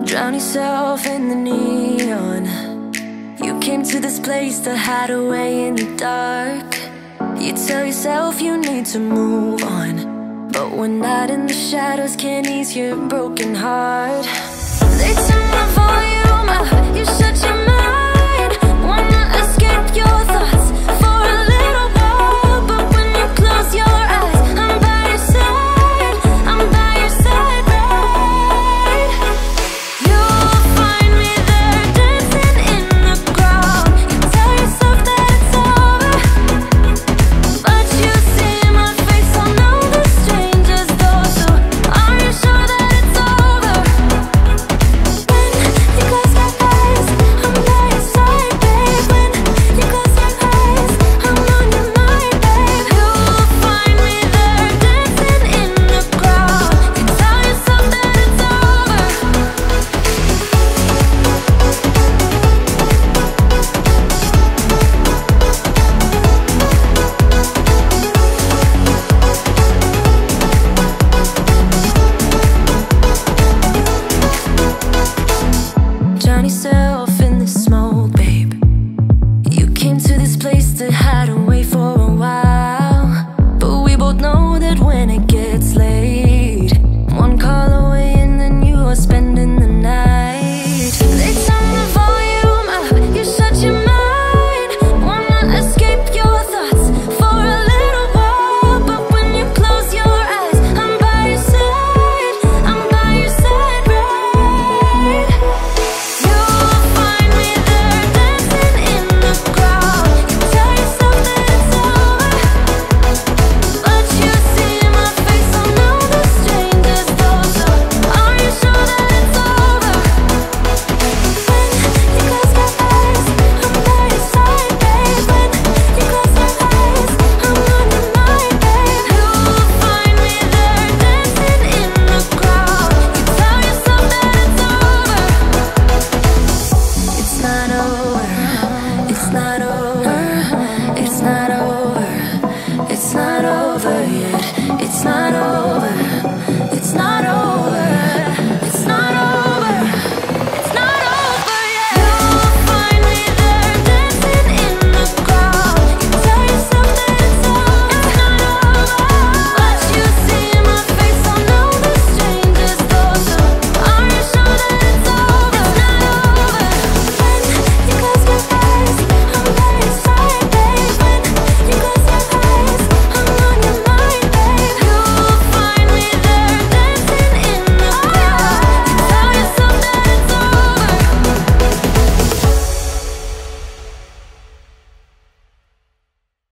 Drown yourself in the neon. You came to this place to hide away in the dark. You tell yourself you need to move on, but one night in the shadows can't ease your broken heart.